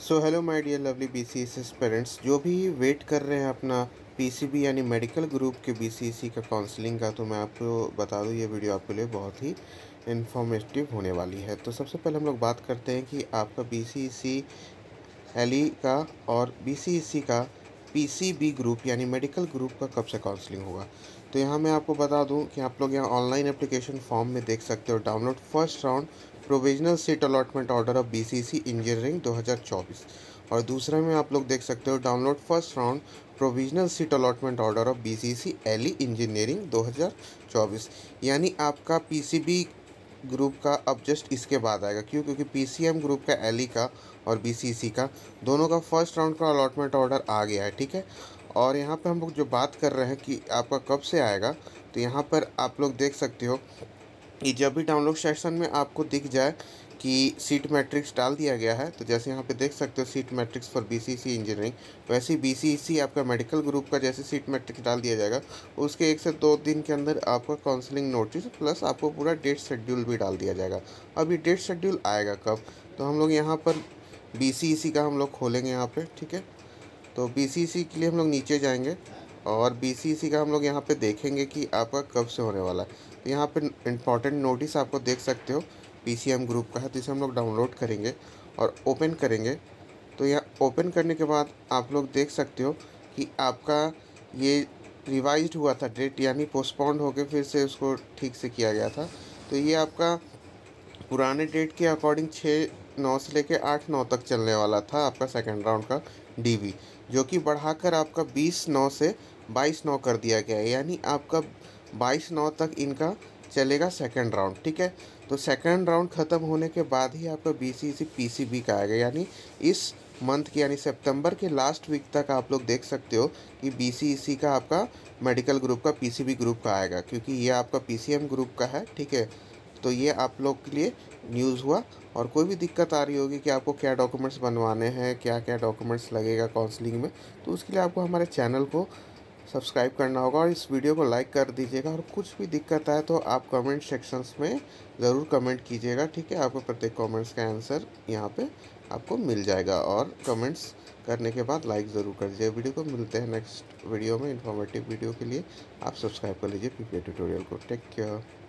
So hello my dear lovely BCS parents, जो भी wait कर रहे हैं अपना पीसीबी यानी मेडिकल ग्रुप के बीसीएससी का काउंसलिंग का, तो मैं आपको बता दूं ये वीडियो आपके लिए बहुत ही इन्फॉर्मेटिव होने वाली है। तो सबसे पहले हम लोग बात करते हैं कि आपका बीसीएससी एलई का और बीसीएससी का पीसीबी ग्रुप यानी मेडिकल ग्रुप का कब से काउंसलिंग होगा। तो यहाँ मैं आपको बता दूं कि आप लोग यहाँ ऑनलाइन एप्लीकेशन फॉर्म में देख सकते हो, download first round provisional seat allotment order of BCSC engineering 2024, और दूसरे में आप लोग देख सकते हो download first round provisional seat allotment order of BCSC LE engineering 2024। यानी आपका पीसीबी ग्रुप का अब जस्ट इसके बाद आएगा। क्यों? क्योंकि पीसीएम ग्रुप का एलई का और बीसीसी का दोनों का फर्स्ट राउंड का अलॉटमेंट ऑर्डर आ गया है, ठीक है। और यहाँ पे हम लोग जो बात कर रहे हैं कि आपका कब से आएगा, तो यहाँ पर आप लोग देख सकते हो कि जब भी डाउनलोड सेक्शन में आपको दिख जाए कि सीट मैट्रिक्स डाल दिया गया है, तो जैसे यहाँ पे देख सकते हो seat matrix for BCC engineering, वैसे ही बीसीसी आपका मेडिकल ग्रुप का जैसे सीट मैट्रिक्स डाल दिया जाएगा, उसके 1 से 2 दिन के अंदर आपका काउंसलिंग नोटिस प्लस आपको पूरा डेट शेड्यूल भी डाल दिया जाएगा। अब ये डेट शेड्यूल आएगा कब, तो हम लोग यहाँ पर बीसीसी का हम लोग खोलेंगे यहाँ पर, ठीक है। तो बीसीसी के लिए हम लोग नीचे जाएंगे और बीसीसी का हम लोग यहाँ पे देखेंगे कि आपका कब से होने वाला है। तो यहाँ पे इम्पॉर्टेंट नोटिस आपको देख सकते हो पीसीएम ग्रुप का है, तो इसे हम लोग डाउनलोड करेंगे और ओपन करेंगे। तो यहाँ ओपन करने के बाद आप लोग देख सकते हो कि आपका ये रिवाइज्ड हुआ था डेट, यानी पोस्टपोन्ड होकर फिर से उसको ठीक से किया गया था। तो ये आपका पुराने डेट के अकॉर्डिंग 6/9 से लेके 8/9 तक चलने वाला था आपका सेकंड राउंड का डीवी, जो कि बढ़ाकर आपका 20/9 से 22/9 कर दिया गया है। यानी आपका 22/9 तक इनका चलेगा सेकंड राउंड, ठीक है। तो सेकंड राउंड ख़त्म होने के बाद ही आपका बीसीसी पीसीबी का आएगा, यानी इस मंथ की यानी सितंबर के लास्ट वीक तक आप लोग देख सकते हो कि बीसीसी का आपका मेडिकल ग्रुप का पीसीबी ग्रुप का आएगा, क्योंकि ये आपका पीसीएम ग्रुप का है, ठीक है। तो ये आप लोग के लिए न्यूज़ हुआ। और कोई भी दिक्कत आ रही होगी कि आपको क्या डॉक्यूमेंट्स बनवाने हैं, क्या क्या डॉक्यूमेंट्स लगेगा काउंसलिंग में, तो उसके लिए आपको हमारे चैनल को सब्सक्राइब करना होगा और इस वीडियो को लाइक कर दीजिएगा। और कुछ भी दिक्कत आए तो आप कमेंट सेक्शंस में ज़रूर कमेंट कीजिएगा, ठीक है। आपको प्रत्येक कमेंट्स का आंसर यहाँ पे आपको मिल जाएगा, और कमेंट्स करने के बाद लाइक ज़रूर कर दीजिए। वीडियो को मिलते हैं नेक्स्ट वीडियो में इन्फॉर्मेटिव वीडियो के लिए। आप सब्सक्राइब कर लीजिए पीपीए ट्यूटोरियल को। Take care.